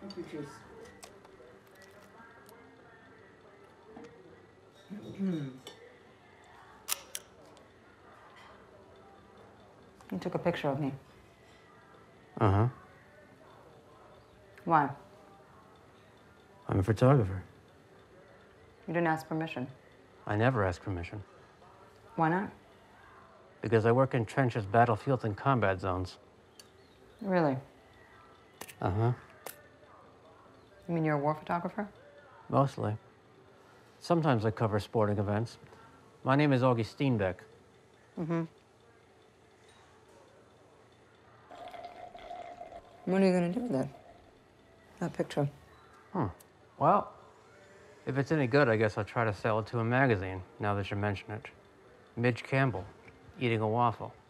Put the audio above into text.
Apple juice. You took a picture of me. Uh-huh. Why? I'm a photographer. You didn't ask permission. I never ask permission. Why not? Because I work in trenches, battlefields, and combat zones. Really? Uh-huh. You mean you're a war photographer? Mostly. Sometimes I cover sporting events. My name is Augie Steenbeck. Mm-hmm. What are you going to do with it? That picture? Well, if it's any good, I guess I'll try to sell it to a magazine, now that you mention it. Midge Campbell, eating a waffle.